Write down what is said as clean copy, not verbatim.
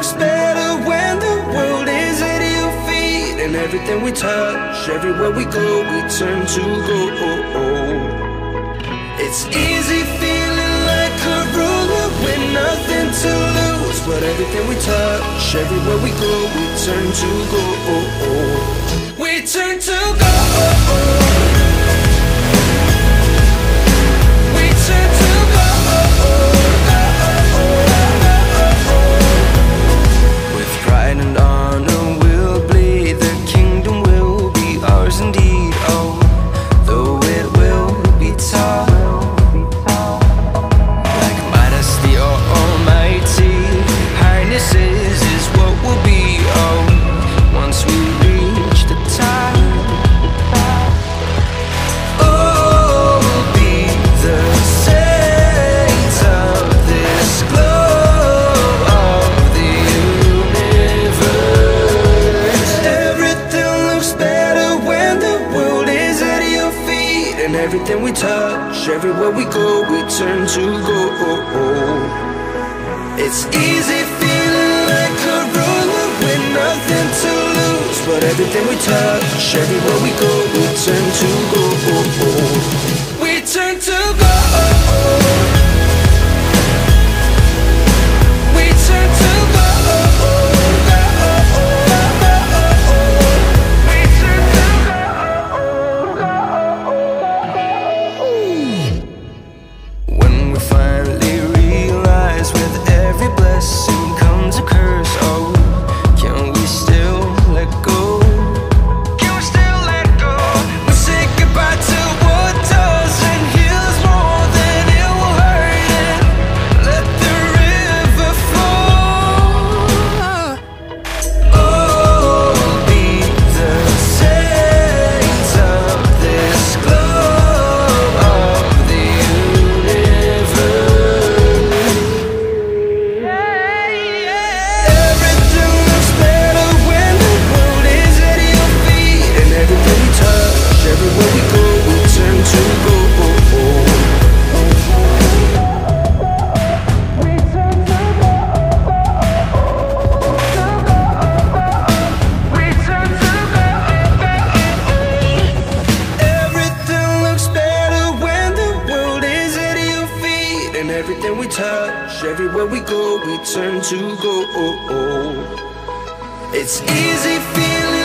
looks better when the world is at your feet, and everything we touch, everywhere we go, we turn to gold. It's easy feeling like a ruler with nothing to lose, but everything we touch, everywhere we go, we turn to gold. We turn to gold. We turn to gold. With pride and honor we'll bleed, the kingdom will be ours indeed. Oh, though it will be tough, like Midas the Almighty, highness is what will be. Oh, once we reach the top, oh, we'll be the saints of this globe of the universe. Everything looks better when the world is at your feet, and everything we touch, everywhere we go, we turn to gold. It's easy feeling like a ruler with nothing to lose, but everything we touch, everywhere we go, we turn to gold. We turn to gold. We turn to gold. We turn to gold. When we finally realize with every blessing comes a curse, oh, can we still let go? Can we still let go? We say goodbye to what doesn't heal us more than it will hurt, and let the river flow. Oh, we'll be the saints of this globe of the universe. Everything looks better when the world is at your feet, and everything we touch, everywhere we go, we turn to gold. We turn to gold. We turn to gold. Everything looks better when the world is at your feet, and everything we touch, everywhere we go, we turn to gold. It's easy feeling